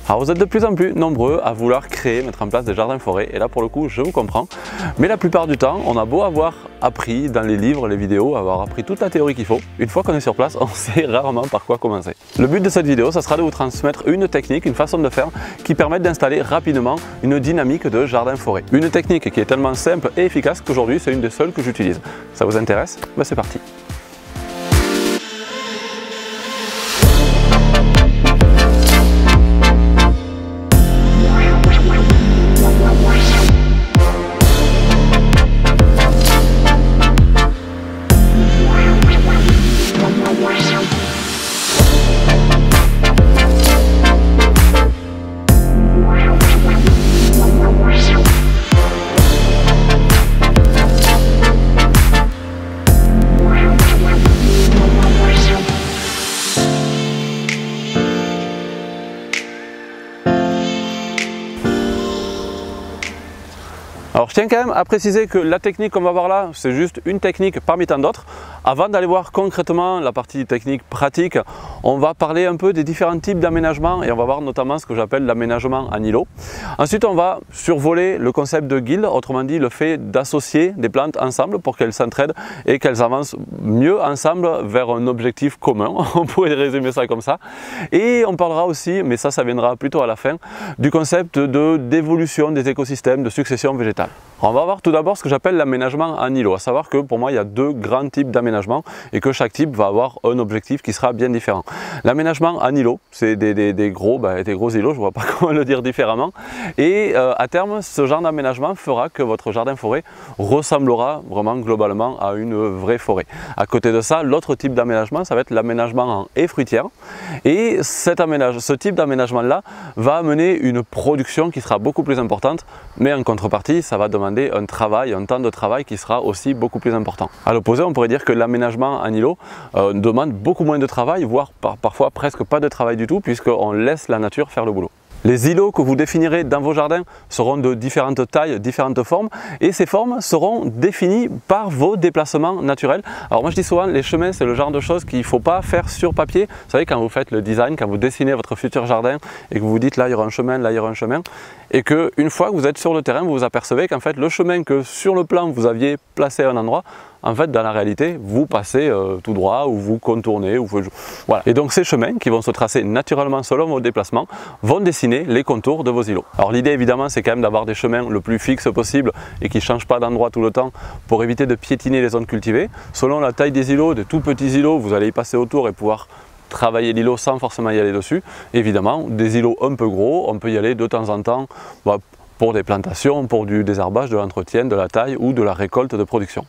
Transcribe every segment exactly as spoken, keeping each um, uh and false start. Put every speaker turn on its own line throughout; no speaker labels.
Alors vous êtes de plus en plus nombreux à vouloir créer, mettre en place des jardins-forêts, et là pour le coup je vous comprends, mais la plupart du temps on a beau avoir appris dans les livres, les vidéos, avoir appris toute la théorie qu'il faut, une fois qu'on est sur place on sait rarement par quoi commencer. Le but de cette vidéo, ça sera de vous transmettre une technique, une façon de faire qui permette d'installer rapidement une dynamique de jardin-forêt. Une technique qui est tellement simple et efficace qu'aujourd'hui c'est une des seules que j'utilise. Ça vous intéresse? Ben, c'est parti. Alors je tiens quand même à préciser que la technique qu'on va voir là, c'est juste une technique parmi tant d'autres. Avant d'aller voir concrètement la partie technique pratique, on va parler un peu des différents types d'aménagement et on va voir notamment ce que j'appelle l'aménagement en îlot. Ensuite on va survoler le concept de guilde, autrement dit le fait d'associer des plantes ensemble pour qu'elles s'entraident et qu'elles avancent mieux ensemble vers un objectif commun, on pourrait résumer ça comme ça. Et on parlera aussi, mais ça ça viendra plutôt à la fin, du concept de d'évolution des écosystèmes, de succession végétale. On va voir tout d'abord ce que j'appelle l'aménagement en îlot, à savoir que pour moi il y a deux grands types d'aménagement et que chaque type va avoir un objectif qui sera bien différent. L'aménagement en îlot, c'est des, des, des, gros, bah, des gros îlots, je ne vois pas comment le dire différemment, et euh, à terme ce genre d'aménagement fera que votre jardin-forêt ressemblera vraiment globalement à une vraie forêt. À côté de ça, l'autre type d'aménagement, ça va être l'aménagement en haies fruitières, et cet aménage, ce type d'aménagement là va amener une production qui sera beaucoup plus importante, mais en contrepartie ça va demander un travail, un temps de travail qui sera aussi beaucoup plus important. À l'opposé, on pourrait dire que l'aménagement en îlot euh, demande beaucoup moins de travail, voire par, parfois presque pas de travail du tout, puisqu'on laisse la nature faire le boulot. Les îlots que vous définirez dans vos jardins seront de différentes tailles, différentes formes, et ces formes seront définies par vos déplacements naturels. Alors moi je dis souvent, les chemins c'est le genre de choses qu'il ne faut pas faire sur papier. Vous savez, quand vous faites le design, quand vous dessinez votre futur jardin et que vous vous dites là il y aura un chemin, là il y aura un chemin, et qu'une fois que vous êtes sur le terrain, vous vous apercevez qu'en fait le chemin que sur le plan vous aviez placé à un endroit, en fait dans la réalité vous passez euh, tout droit ou vous contournez, ou vous... voilà. Et donc ces chemins qui vont se tracer naturellement selon vos déplacements vont dessiner les contours de vos îlots. Alors l'idée évidemment c'est quand même d'avoir des chemins le plus fixes possible et qui ne changent pas d'endroit tout le temps pour éviter de piétiner les zones cultivées. Selon la taille des îlots, des tout petits îlots, vous allez y passer autour et pouvoir travailler l'îlot sans forcément y aller dessus. Évidemment, des îlots un peu gros, on peut y aller de temps en temps bah, pour des plantations, pour du désherbage, de l'entretien, de la taille ou de la récolte de production.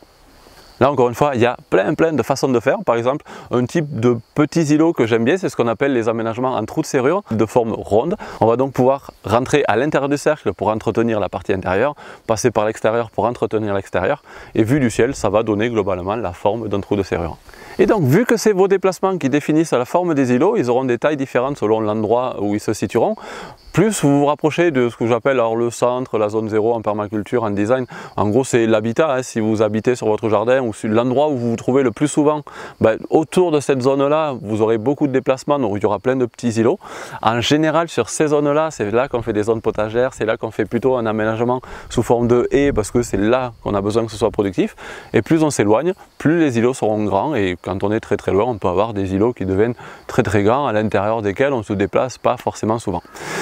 Là encore une fois, il y a plein plein de façons de faire. Par exemple, un type de petits îlots que j'aime bien, c'est ce qu'on appelle les aménagements en trous de serrure de forme ronde. On va donc pouvoir rentrer à l'intérieur du cercle pour entretenir la partie intérieure, passer par l'extérieur pour entretenir l'extérieur, et vu du ciel, ça va donner globalement la forme d'un trou de serrure. Et donc, vu que c'est vos déplacements qui définissent la forme des îlots, ils auront des tailles différentes selon l'endroit où ils se situeront. Plus vous vous rapprochez de ce que j'appelle le centre, la zone zéro en permaculture, en design. En gros, c'est l'habitat. Hein. Si vous habitez sur votre jardin ou sur l'endroit où vous vous trouvez le plus souvent, ben, autour de cette zone-là, vous aurez beaucoup de déplacements, donc il y aura plein de petits îlots. En général, sur ces zones-là, c'est là qu'on fait des zones potagères, c'est là qu'on fait plutôt un aménagement sous forme de haies, parce que c'est là qu'on a besoin que ce soit productif. Et plus on s'éloigne, plus les îlots seront grands, et quand on est très très loin, on peut avoir des îlots qui deviennent très très grands, à l'intérieur desquels on ne se déplace pas forcément souvent.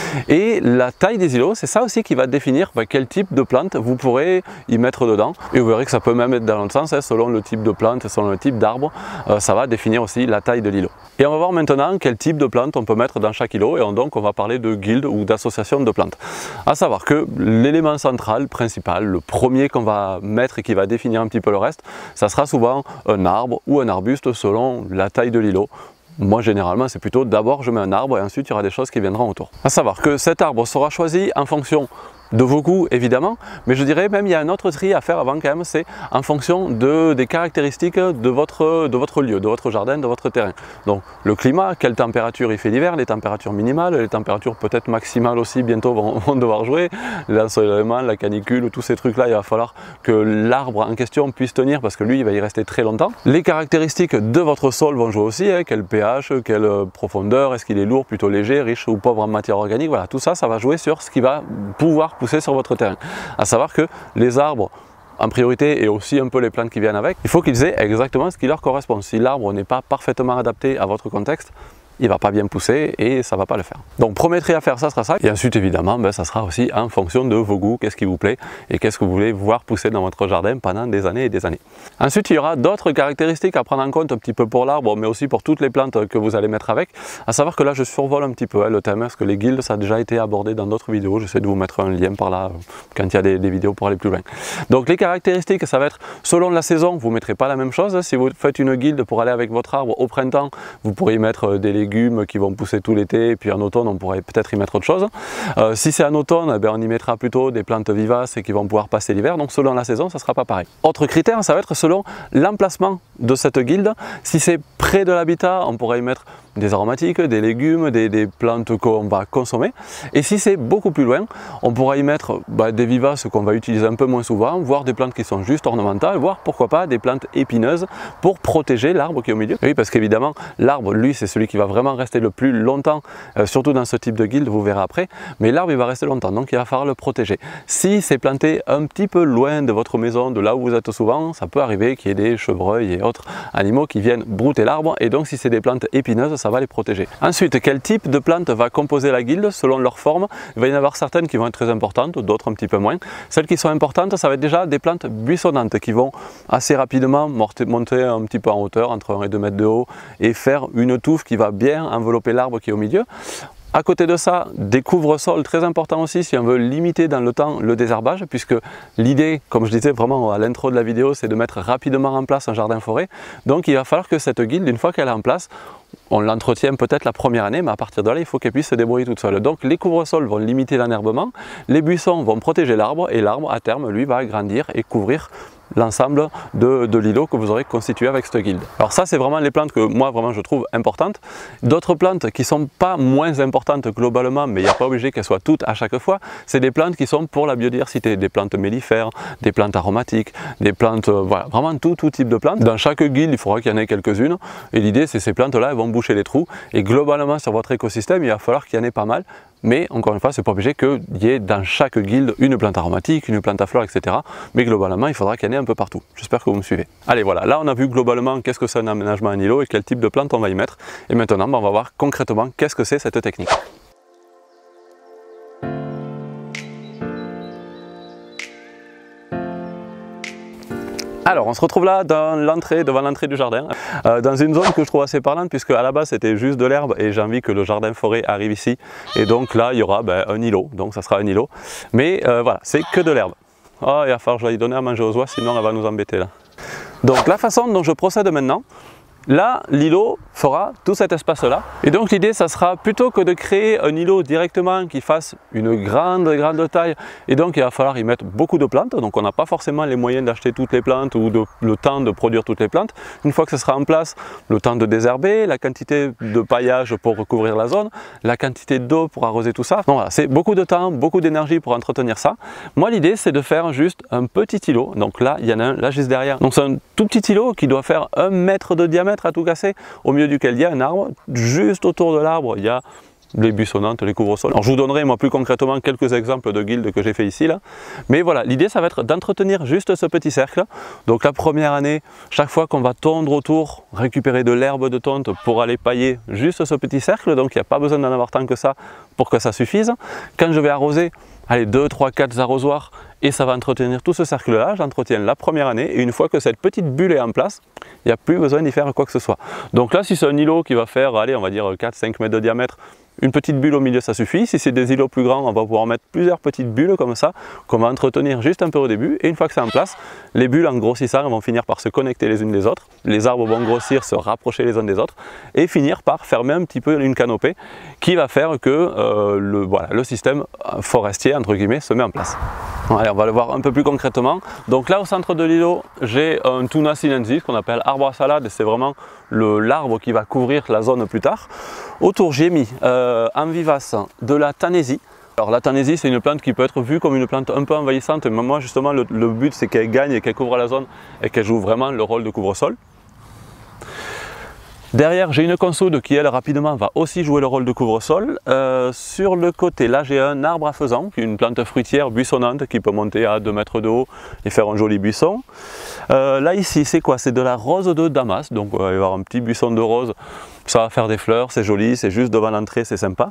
Et la taille des îlots, c'est ça aussi qui va définir bah, quel type de plante vous pourrez y mettre dedans. Et vous verrez que ça peut même être dans l'autre sens, hein, selon le type de plante, selon le type d'arbre, euh, ça va définir aussi la taille de l'îlot. Et on va voir maintenant quel type de plante on peut mettre dans chaque îlot, et on, donc on va parler de guilde ou d'association de plantes. À savoir que l'élément central, principal, le premier qu'on va mettre et qui va définir un petit peu le reste, ça sera souvent un arbre ou un arbuste selon la taille de l'îlot. Moi généralement c'est plutôt d'abord je mets un arbre et ensuite il y aura des choses qui viendront autour. À savoir que cet arbre sera choisi en fonction de vos goûts évidemment, mais je dirais même il y a un autre tri à faire avant quand même, c'est en fonction de, des caractéristiques de votre, de votre lieu, de votre jardin, de votre terrain. Donc le climat, quelle température il fait l'hiver, les températures minimales, les températures peut-être maximales aussi bientôt vont, vont devoir jouer, l'ensoleillement, la canicule, tous ces trucs là, il va falloir que l'arbre en question puisse tenir parce que lui il va y rester très longtemps. Les caractéristiques de votre sol vont jouer aussi, hein, quel pH, quelle profondeur, est-ce qu'il est lourd, plutôt léger, riche ou pauvre en matière organique, voilà, tout ça, ça va jouer sur ce qui va pouvoir pousser sur votre terrain. À savoir que les arbres en priorité et aussi un peu les plantes qui viennent avec, il faut qu'ils aient exactement ce qui leur correspond. Si l'arbre n'est pas parfaitement adapté à votre contexte, il ne va pas bien pousser et ça ne va pas le faire. Donc premier tri à faire, ça sera ça. Et ensuite évidemment, ben, ça sera aussi en fonction de vos goûts, qu'est-ce qui vous plaît et qu'est-ce que vous voulez voir pousser dans votre jardin pendant des années et des années. Ensuite, il y aura d'autres caractéristiques à prendre en compte un petit peu pour l'arbre, mais aussi pour toutes les plantes que vous allez mettre avec. À savoir que là, je survole un petit peu hein, le thème, parce que les guildes, ça a déjà été abordé dans d'autres vidéos. J'essaie de vous mettre un lien par là quand il y a des, des vidéos pour aller plus loin. Donc les caractéristiques, ça va être selon la saison, vous ne mettrez pas la même chose. Si vous faites une guilde pour aller avec votre arbre au printemps, vous pourriez mettre des légumes qui vont pousser tout l'été et puis en automne on pourrait peut-être y mettre autre chose. Euh, si c'est en automne, eh bien, on y mettra plutôt des plantes vivaces et qui vont pouvoir passer l'hiver, donc selon la saison ça ne sera pas pareil. Autre critère, ça va être selon l'emplacement de cette guilde. Si c'est près de l'habitat, on pourrait y mettre des aromatiques, des légumes, des, des plantes qu'on va consommer. Et si c'est beaucoup plus loin, on pourra y mettre bah, des vivaces qu'on va utiliser un peu moins souvent, voire des plantes qui sont juste ornementales, voire pourquoi pas des plantes épineuses pour protéger l'arbre qui est au milieu. Et oui, parce qu'évidemment, l'arbre, lui, c'est celui qui va vraiment rester le plus longtemps, euh, surtout dans ce type de guilde, vous verrez après, mais l'arbre, il va rester longtemps, donc il va falloir le protéger. Si c'est planté un petit peu loin de votre maison, de là où vous êtes souvent, ça peut arriver qu'il y ait des chevreuils et autres animaux qui viennent brouter l'arbre, et donc si c'est des plantes épineuses, ça va les protéger. Ensuite, quel type de plante va composer la guilde selon leur forme? Il va y en avoir certaines qui vont être très importantes, d'autres un petit peu moins. Celles qui sont importantes, ça va être déjà des plantes buissonnantes qui vont assez rapidement monter un petit peu en hauteur, entre un et deux mètres de haut, et faire une touffe qui va bien envelopper l'arbre qui est au milieu. À côté de ça, des couvre-sols très importants aussi si on veut limiter dans le temps le désherbage, puisque l'idée, comme je disais vraiment à l'intro de la vidéo, c'est de mettre rapidement en place un jardin-forêt. Donc il va falloir que cette guilde, une fois qu'elle est en place, on l'entretient peut-être la première année, mais à partir de là, il faut qu'elle puisse se débrouiller toute seule. Donc les couvre-sols vont limiter l'enherbement, les buissons vont protéger l'arbre, et l'arbre, à terme, lui, va grandir et couvrir l'ensemble de, de l'îlot que vous aurez constitué avec cette guilde. Alors ça, c'est vraiment les plantes que moi vraiment je trouve importantes. D'autres plantes qui ne sont pas moins importantes globalement, mais il n'y a pas obligé qu'elles soient toutes à chaque fois, c'est des plantes qui sont pour la biodiversité, des plantes mellifères, des plantes aromatiques, des plantes, euh, voilà, vraiment tout, tout type de plantes. Dans chaque guilde, il faudra qu'il y en ait quelques-unes, et l'idée c'est ces plantes-là, elles vont boucher les trous, et globalement sur votre écosystème, il va falloir qu'il y en ait pas mal. Mais encore une fois, c'est pas obligé qu'il y ait dans chaque guilde une plante aromatique, une plante à fleurs, et cetera. Mais globalement, il faudra qu'il y en ait un peu partout. J'espère que vous me suivez. Allez, voilà, là on a vu globalement qu'est-ce que c'est un aménagement en îlot et quel type de plante on va y mettre. Et maintenant, on va voir concrètement qu'est-ce que c'est cette technique. Alors on se retrouve là dans l'entrée, devant l'entrée du jardin, euh, dans une zone que je trouve assez parlante puisque à la base c'était juste de l'herbe et j'ai envie que le jardin forêt arrive ici. Et donc là il y aura ben, un îlot, donc ça sera un îlot. Mais euh, voilà, c'est que de l'herbe. Oh, il va falloir que je vais lui donner à manger aux oies, sinon elle va nous embêter là. Donc la façon dont je procède maintenant, là, l'îlot fera tout cet espace-là. Et donc l'idée, ça sera plutôt que de créer un îlot directement qui fasse une grande, grande taille. Et donc il va falloir y mettre beaucoup de plantes. Donc on n'a pas forcément les moyens d'acheter toutes les plantes ou de, le temps de produire toutes les plantes. Une fois que ce sera en place, le temps de désherber, la quantité de paillage pour recouvrir la zone, la quantité d'eau pour arroser tout ça. Donc voilà, c'est beaucoup de temps, beaucoup d'énergie pour entretenir ça. Moi l'idée, c'est de faire juste un petit îlot. Donc là, il y en a un là juste derrière. Donc c'est un tout petit îlot qui doit faire un mètre de diamètre à tout casser, au milieu duquel il y a un arbre. Juste autour de l'arbre, il y a les buissonnantes, les couvre-sols. Alors je vous donnerai moi plus concrètement quelques exemples de guildes que j'ai fait ici là. Mais voilà, l'idée ça va être d'entretenir juste ce petit cercle. Donc la première année, chaque fois qu'on va tondre autour, récupérer de l'herbe de tonte pour aller pailler juste ce petit cercle. Donc il n'y a pas besoin d'en avoir tant que ça pour que ça suffise. Quand je vais arroser, allez, deux, trois, quatre arrosoirs et ça va entretenir tout ce cercle-là. J'entretiens la première année et une fois que cette petite bulle est en place, il n'y a plus besoin d'y faire quoi que ce soit. Donc là, si c'est un îlot qui va faire, allez, on va dire quatre cinq mètres de diamètre, Une petite bulle au milieu, ça suffit. Si c'est des îlots plus grands, on va pouvoir mettre plusieurs petites bulles comme ça, qu'on va entretenir juste un peu au début. Et une fois que c'est en place, les bulles, en grossissant, elles vont finir par se connecter les unes les autres. Les arbres vont grossir, se rapprocher les uns des autres et finir par fermer un petit peu une canopée qui va faire que euh, le, voilà, le système forestier, entre guillemets, se met en place. Allez, on va le voir un peu plus concrètement. Donc là, au centre de l'îlot, j'ai un Toona sinensis qu'on appelle arbre à salade, et c'est vraiment l'arbre qui va couvrir la zone plus tard. Autour, j'ai mis euh, en vivace de la tanésie. Alors la tanésie, c'est une plante qui peut être vue comme une plante un peu envahissante, mais moi justement le, le but c'est qu'elle gagne et qu'elle couvre la zone et qu'elle joue vraiment le rôle de couvre-sol. Derrière, j'ai une consoude qui, elle, rapidement, va aussi jouer le rôle de couvre-sol. Euh, sur le côté, là, j'ai un arbre à faisan, une plante fruitière buissonnante qui peut monter à deux mètres de haut et faire un joli buisson. Euh, là, ici, c'est quoi? C'est de la rose de Damas, donc il va y avoir un petit buisson de rose. Ça va faire des fleurs, c'est joli, c'est juste devant l'entrée, c'est sympa.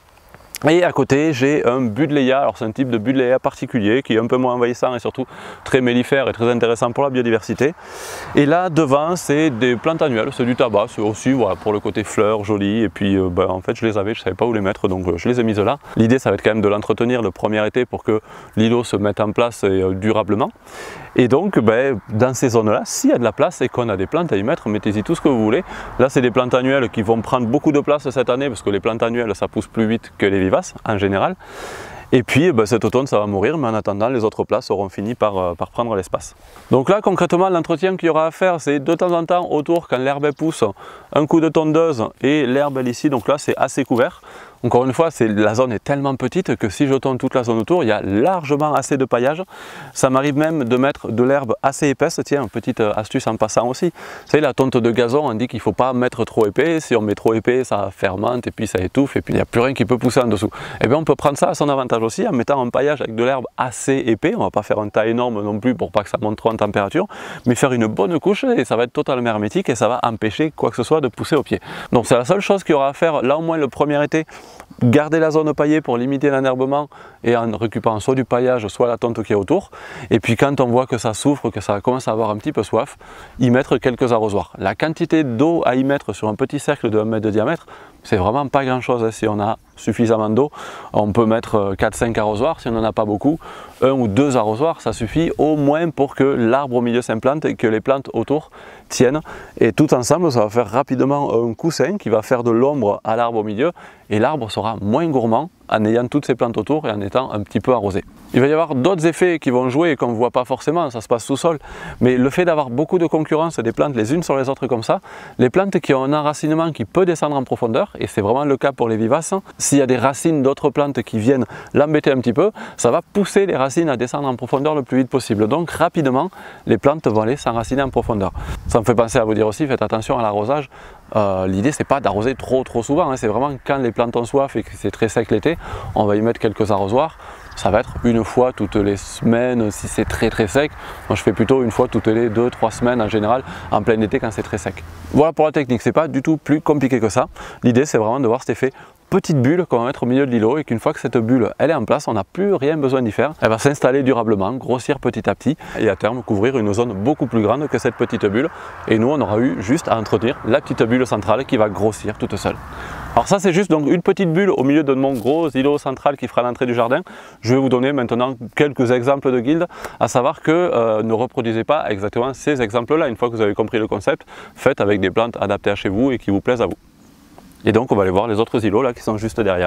Et à côté, j'ai un buddleia. Alors c'est un type de buddleia particulier qui est un peu moins envahissant et surtout très mellifère et très intéressant pour la biodiversité. Et là devant, c'est des plantes annuelles, c'est du tabac, c'est aussi voilà, pour le côté fleurs, joli. Et puis euh, ben, en fait, je les avais, je ne savais pas où les mettre, donc euh, je les ai mises là. L'idée, ça va être quand même de l'entretenir le premier été pour que l'îlot se mette en place et, euh, durablement. Et donc, ben, dans ces zones-là, s'il y a de la place et qu'on a des plantes à y mettre, mettez-y tout ce que vous voulez. Là, c'est des plantes annuelles qui vont prendre beaucoup de place cette année parce que les plantes annuelles, ça pousse plus vite que les vivaces en général. Et puis ben, cet automne ça va mourir, mais en attendant les autres places auront fini par, euh, par prendre l'espace. Donc là concrètement l'entretien qu'il y aura à faire, c'est de temps en temps autour quand l'herbe pousse, un coup de tondeuse et l'herbe ici, donc là c'est assez couvert. Encore une fois, la zone est tellement petite que si je tonde toute la zone autour, il y a largement assez de paillage. Ça m'arrive même de mettre de l'herbe assez épaisse. Tiens, petite astuce en passant aussi. Vous savez, la tonte de gazon, on dit qu'il ne faut pas mettre trop épais. Si on met trop épais, ça fermente et puis ça étouffe et puis il n'y a plus rien qui peut pousser en dessous. Et bien on peut prendre ça à son avantage aussi en mettant un paillage avec de l'herbe assez épais. On ne va pas faire un tas énorme non plus pour pas que ça monte trop en température, mais faire une bonne couche et ça va être totalement hermétique et ça va empêcher quoi que ce soit de pousser au pied. Donc c'est la seule chose qu'il y aura à faire là au moins le premier été. Garder la zone paillée pour limiter l'enherbement et en récupérant soit du paillage, soit la tonte qui est autour. Et puis quand on voit que ça souffre, que ça commence à avoir un petit peu soif, y mettre quelques arrosoirs. La quantité d'eau à y mettre sur un petit cercle de un mètre de diamètre, c'est vraiment pas grand chose. Si on a suffisamment d'eau, on peut mettre quatre cinq arrosoirs. Si on n'en a pas beaucoup, un ou deux arrosoirs, ça suffit au moins pour que l'arbre au milieu s'implante et que les plantes autour tiennent. Et tout ensemble, ça va faire rapidement un coussin qui va faire de l'ombre à l'arbre au milieu et l'arbre sera moins gourmand en ayant toutes ces plantes autour et en étant un petit peu arrosé. Il va y avoir d'autres effets qui vont jouer et qu'on ne voit pas forcément, ça se passe sous sol, mais le fait d'avoir beaucoup de concurrence des plantes les unes sur les autres comme ça, les plantes qui ont un enracinement qui peut descendre en profondeur, et c'est vraiment le cas pour les vivaces, s'il y a des racines d'autres plantes qui viennent l'embêter un petit peu, ça va pousser les racines à descendre en profondeur le plus vite possible. Donc rapidement, les plantes vont aller s'enraciner en profondeur. Ça me fait penser à vous dire aussi, faites attention à l'arrosage. Euh, L'idée c'est pas d'arroser trop trop souvent, hein. C'est vraiment quand les plantes ont soif et que c'est très sec l'été, on va y mettre quelques arrosoirs. Ça va être une fois toutes les semaines si c'est très très sec. Moi je fais plutôt une fois toutes les deux trois semaines en général en plein été quand c'est très sec. Voilà pour la technique, c'est pas du tout plus compliqué que ça. L'idée c'est vraiment de voir cet effet petite bulle qu'on va mettre au milieu de l'îlot et qu'une fois que cette bulle elle est en place, on n'a plus rien besoin d'y faire. Elle va s'installer durablement, grossir petit à petit et à terme couvrir une zone beaucoup plus grande que cette petite bulle. Et nous on aura eu juste à entretenir la petite bulle centrale qui va grossir toute seule. Alors ça c'est juste donc une petite bulle au milieu de mon gros îlot central qui fera l'entrée du jardin. Je vais vous donner maintenant quelques exemples de guildes, à savoir que euh, ne reproduisez pas exactement ces exemples là. Une fois que vous avez compris le concept, faites avec des plantes adaptées à chez vous et qui vous plaisent à vous. Et donc on va aller voir les autres îlots là qui sont juste derrière.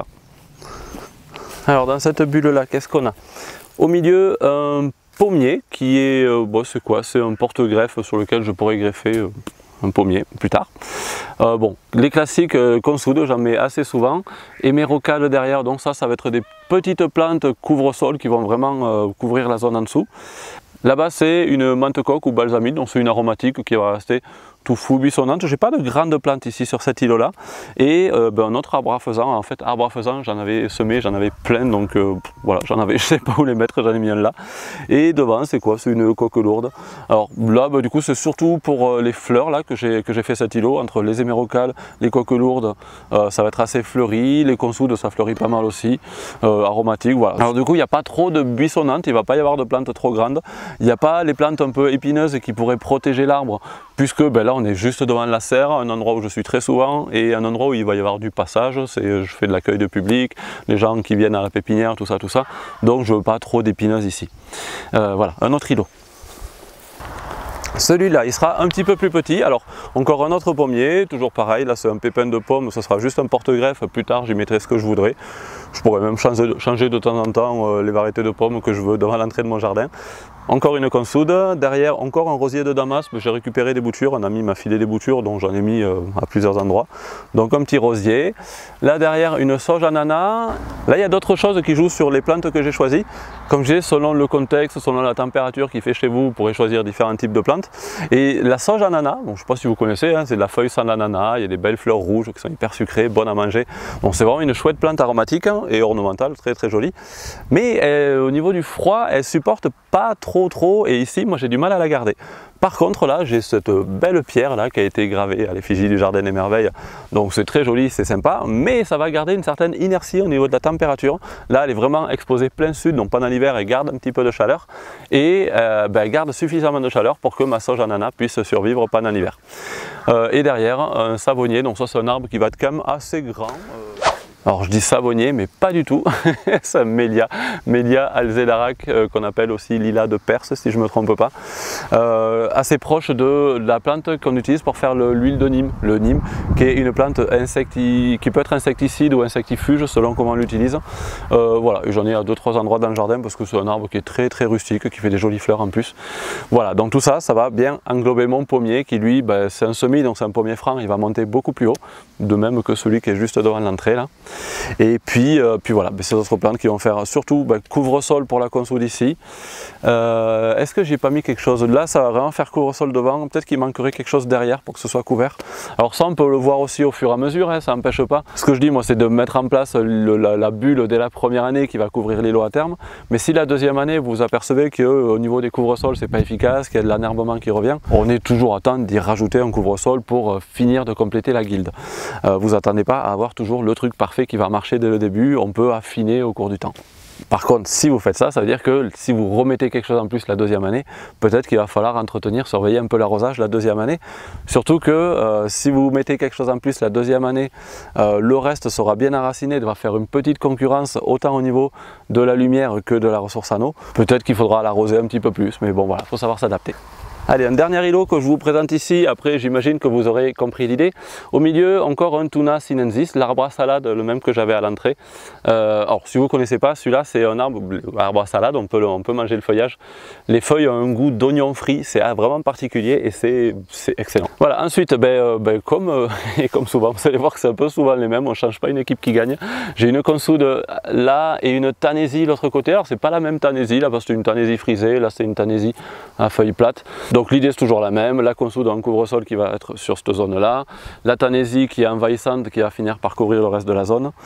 Alors dans cette bulle là, qu'est-ce qu'on a? Au milieu, un pommier qui est, euh, bon, c'est quoi? C'est un porte-greffe sur lequel je pourrais greffer euh, un pommier plus tard. Euh, bon, les classiques euh, consoude, j'en mets assez souvent. Hémérocalles derrière, donc ça, ça va être des petites plantes couvre-sol qui vont vraiment euh, couvrir la zone en dessous. Là-bas, c'est une menthe-coque ou balsamine, donc c'est une aromatique qui va rester touffu, buissonnante. J'ai pas de grandes plantes ici sur cet îlot là. Et euh, ben, un autre arbre à faisan, en fait arbre à faisan j'en avais semé, j'en avais plein, donc euh, voilà, j'en avais, je sais pas où les mettre, j'en ai mis un là. Et devant c'est quoi? C'est une coque lourde. Alors là ben, du coup c'est surtout pour euh, les fleurs là que j'ai que j'ai fait cet îlot, entre les hémérocalles, les coques lourdes, euh, ça va être assez fleuri, les consoudes ça fleurit pas mal aussi, euh, aromatique, voilà. Alors du coup il n'y a pas trop de buissonnantes, il va pas y avoir de plantes trop grandes, il n'y a pas les plantes un peu épineuses qui pourraient protéger l'arbre, puisque ben, là là on est juste devant la serre, un endroit où je suis très souvent et un endroit où il va y avoir du passage. Je fais de l'accueil de public, les gens qui viennent à la pépinière, tout ça, tout ça. Donc je veux pas trop d'épineuses ici. Euh, voilà, un autre îlot. Celui-là, il sera un petit peu plus petit. Alors, encore un autre pommier, toujours pareil. Là, c'est un pépin de pomme, ce sera juste un porte-greffe. Plus tard, j'y mettrai ce que je voudrais. Je pourrais même changer, changer de temps en temps euh, les variétés de pommes que je veux devant l'entrée de mon jardin. Encore une consoude, derrière encore un rosier de Damas, j'ai récupéré des boutures, un ami m'a filé des boutures donc j'en ai mis euh, à plusieurs endroits. Donc un petit rosier, là derrière une sauge ananas, là il y a d'autres choses qui jouent sur les plantes que j'ai choisies. Comme j'ai, selon le contexte, selon la température qu'il fait chez vous, vous pourrez choisir différents types de plantes. Et la sauge ananas, bon, je ne sais pas si vous connaissez, hein, c'est de la feuille sans ananas, il y a des belles fleurs rouges qui sont hyper sucrées, bonnes à manger. Bon, c'est vraiment une chouette plante aromatique hein, et ornementale, très très jolie. Mais euh, au niveau du froid, elle supporte pas trop trop trop et ici moi j'ai du mal à la garder. Par contre là j'ai cette belle pierre là qui a été gravée à l'effigie du jardin des merveilles, donc c'est très joli, c'est sympa, mais ça va garder une certaine inertie au niveau de la température. Là elle est vraiment exposée plein sud, donc pendant l'hiver elle garde un petit peu de chaleur et euh, ben, elle garde suffisamment de chaleur pour que ma sauge ananas puisse survivre pendant l'hiver. Euh, et derrière un savonnier, donc ça c'est un arbre qui va être quand même assez grand. Euh... Alors je dis savonnier, mais pas du tout, c'est un Mélia, Mélia alzédarac, euh, qu'on appelle aussi lilas de Perse si je ne me trompe pas, euh, assez proche de la plante qu'on utilise pour faire l'huile de Nîmes, le Nîmes, qui est une plante insecti... qui peut être insecticide ou insectifuge selon comment on l'utilise. Euh, voilà, j'en ai à deux trois endroits dans le jardin parce que c'est un arbre qui est très très rustique, qui fait des jolies fleurs en plus. Voilà, donc tout ça, ça va bien englober mon pommier qui lui, ben, c'est un semis, donc c'est un pommier franc, il va monter beaucoup plus haut, de même que celui qui est juste devant l'entrée là. Et puis, euh, puis voilà, ces autres plantes qui vont faire surtout bah, couvre-sol pour la consoude ici. Euh, Est-ce que j'ai pas mis quelque chose là? Ça va vraiment faire couvre-sol devant. Peut-être qu'il manquerait quelque chose derrière pour que ce soit couvert. Alors ça, on peut le voir aussi au fur et à mesure, hein, ça n'empêche pas. Ce que je dis, moi, c'est de mettre en place le, la, la bulle dès la première année qui va couvrir l'îlot à terme. Mais si la deuxième année, vous vous apercevez qu'au niveau des couvre-sols, c'est pas efficace, qu'il y a de l'anerbement qui revient, on est toujours à temps d'y rajouter un couvre-sol pour finir de compléter la guilde. Euh, vous attendez pas à avoir toujours le truc parfait qui va marcher dès le début, on peut affiner au cours du temps. Par contre, si vous faites ça, ça veut dire que si vous remettez quelque chose en plus la deuxième année, peut-être qu'il va falloir entretenir, surveiller un peu l'arrosage la deuxième année. Surtout que euh, si vous mettez quelque chose en plus la deuxième année, euh, le reste sera bien enraciné, va faire une petite concurrence autant au niveau de la lumière que de la ressource en eau. Peut-être qu'il faudra l'arroser un petit peu plus, mais bon voilà, il faut savoir s'adapter. Allez, un dernier îlot que je vous présente ici, après j'imagine que vous aurez compris l'idée. Au milieu, encore un Thuna sinensis, l'arbre à salade, le même que j'avais à l'entrée. Euh, alors si vous ne connaissez pas, celui-là c'est un arbre, arbre à salade, on peut, le, on peut manger le feuillage. Les feuilles ont un goût d'oignon frit, c'est vraiment particulier et c'est excellent. Voilà, ensuite, ben, euh, ben, comme, euh, et comme souvent, vous allez voir que c'est un peu souvent les mêmes, on ne change pas une équipe qui gagne. J'ai une consoude là et une tanésie de l'autre côté. Alors c'est pas la même tanésie, là parce que c'est une tanésie frisée, là c'est une tanésie à feuilles plates. Donc l'idée c'est toujours la même, la consoude en couvre-sol qui va être sur cette zone là, la tanésie qui est envahissante qui va finir par couvrir le reste de la zone,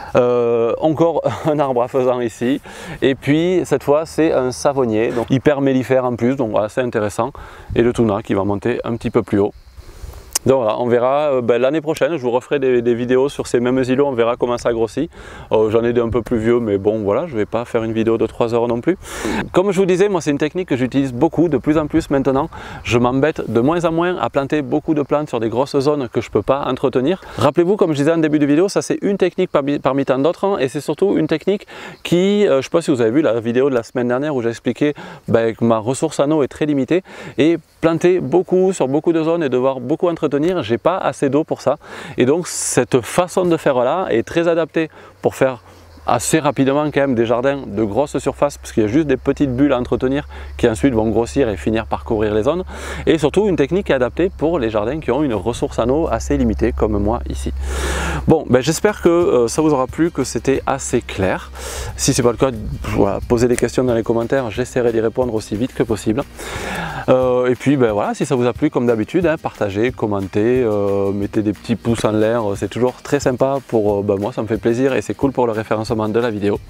euh, encore un arbre à faisan ici, et puis cette fois c'est un savonnier, donc hyper mellifère en plus, donc voilà c'est intéressant, et le Thuna qui va monter un petit peu plus haut. Donc voilà, on verra euh, ben, l'année prochaine, je vous referai des, des vidéos sur ces mêmes îlots, on verra comment ça grossit. Euh, J'en ai des un peu plus vieux, mais bon voilà, je ne vais pas faire une vidéo de trois heures non plus. Comme je vous disais, moi c'est une technique que j'utilise beaucoup, de plus en plus maintenant. Je m'embête de moins en moins à planter beaucoup de plantes sur des grosses zones que je ne peux pas entretenir. Rappelez-vous, comme je disais en début de vidéo, ça c'est une technique parmi, parmi tant d'autres, hein, et c'est surtout une technique qui, euh, je ne sais pas si vous avez vu la vidéo de la semaine dernière où j'ai expliqué ben, que ma ressource en eau est très limitée, et planter beaucoup sur beaucoup de zones et devoir beaucoup entretenir, j'ai pas assez d'eau pour ça, et donc cette façon de faire là est très adaptée pour faire assez rapidement quand même des jardins de grosse surface, parce qu'il y a juste des petites bulles à entretenir qui ensuite vont grossir et finir par couvrir les zones, et surtout une technique adaptée pour les jardins qui ont une ressource en eau assez limitée comme moi ici. Bon, ben j'espère que euh, ça vous aura plu, que c'était assez clair. Si c'est pas le cas, voilà, posez des questions dans les commentaires, j'essaierai d'y répondre aussi vite que possible. Euh, et puis ben voilà, si ça vous a plu comme d'habitude, hein, partagez, commentez, euh, mettez des petits pouces en l'air, c'est toujours très sympa pour euh, ben moi, ça me fait plaisir et c'est cool pour le référencement de la vidéo.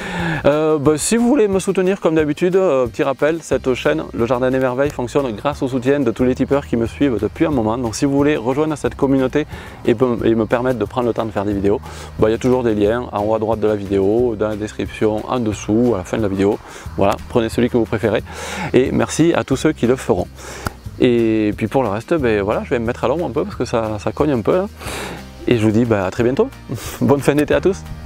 Euh, bah, si vous voulez me soutenir comme d'habitude, euh, petit rappel, cette chaîne, le Jardin des Merveilles, fonctionne grâce au soutien de tous les tipeurs qui me suivent depuis un moment. Donc si vous voulez rejoindre cette communauté et, et me permettre de prendre le temps de faire des vidéos, bah, il y a toujours des liens en haut à droite de la vidéo, dans la description, en dessous, à la fin de la vidéo. Voilà, prenez celui que vous préférez. Et merci à tous ceux qui le feront. Et puis pour le reste, ben voilà, je vais me mettre à l'ombre un peu parce que ça, ça cogne un peu là. Et je vous dis ben, à très bientôt. Bonne fin d'été à tous.